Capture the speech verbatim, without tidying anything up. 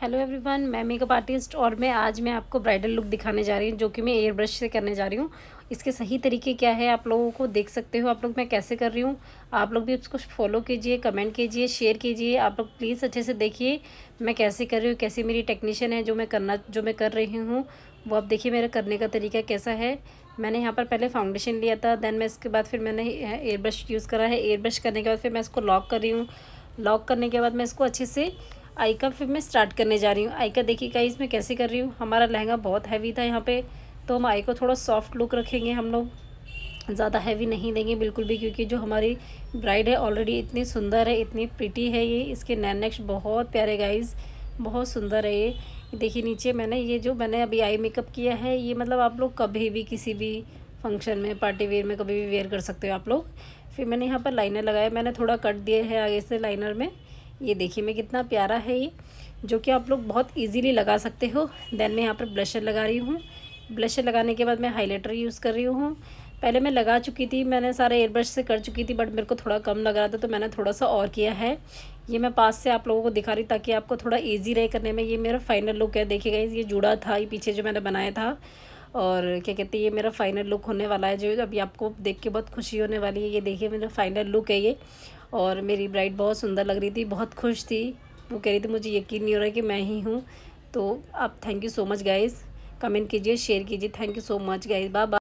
Hello everyone, मैं makeup artist और मैं आज मैं आपको ब्राइडल लुक दिखाने जा रही हूँ, जो कि मैं एयर ब्रश से करने जा रही हूँ। इसके सही तरीके क्या है आप लोगों को देख सकते हो। आप लोग मैं कैसे कर रही हूँ, आप लोग भी उसको फॉलो कीजिए, कमेंट कीजिए, शेयर कीजिए। आप लोग प्लीज़ अच्छे से देखिए मैं कैसे कर रही हूँ, कैसी मेरी टेक्नीशियन है जो मैं करना जो मैं कर रही हूँ वो आप देखिए मेरा करने का तरीका कैसा है। मैंने यहाँ पर पहले फाउंडेशन लिया था, देन मैं इसके बाद फिर मैंने एयर ब्रश यूज़ करा है। एयर ब्रश करने के बाद फिर मैं इसको लॉक कर रही हूँ। लॉक करने के बाद मैं इसको अच्छे से आई का फिर मैं स्टार्ट करने जा रही हूँ। आई का देखिए गाइस मैं कैसे कर रही हूँ। हमारा लहंगा बहुत हैवी था यहाँ पे, तो हम आई को थोड़ा सॉफ्ट लुक रखेंगे हम लोग, ज़्यादा हैवी नहीं देंगे बिल्कुल भी, क्योंकि जो हमारी ब्राइड है ऑलरेडी इतनी सुंदर है, इतनी प्रिटी है ये। इसके नैन नेक्स बहुत प्यारे गाइस, बहुत सुंदर है ये। देखिए नीचे मैंने ये जो मैंने अभी आई मेकअप किया है, ये मतलब आप लोग कभी भी किसी भी फंक्शन में, पार्टी वेयर में कभी भी वेयर कर सकते हो आप लोग। फिर मैंने यहाँ पर लाइनर लगाया, मैंने थोड़ा कट दिया है आगे से लाइनर में। ये देखिए मैं कितना प्यारा है ये, जो कि आप लोग बहुत इजीली लगा सकते हो। देन मैं यहाँ पर ब्लशर लगा रही हूँ। ब्लशर लगाने के बाद मैं हाइलाइटर यूज़ कर रही हूँ। पहले मैं लगा चुकी थी, मैंने सारे एयर ब्रश से कर चुकी थी, बट मेरे को थोड़ा कम लग रहा था तो मैंने थोड़ा सा और किया है। ये मैं पास से आप लोगों को दिखा रही ताकि आपको थोड़ा ईजी रहे करने में। ये मेरा फाइनल लुक है, देखिएगा ये जुड़ा था ये पीछे जो मैंने बनाया था। और क्या कहते हैं, ये मेरा फाइनल लुक होने वाला है, जो अभी आपको देख के बहुत खुशी होने वाली है। ये देखिए मेरा फाइनल लुक है ये। और मेरी ब्राइड बहुत सुंदर लग रही थी, बहुत खुश थी, वो कह रही थी मुझे यकीन नहीं हो रहा है कि मैं ही हूँ। तो आप thank you so much guys, comment कीजिए, शेयर कीजिए। Thank you so much guys, bye bye.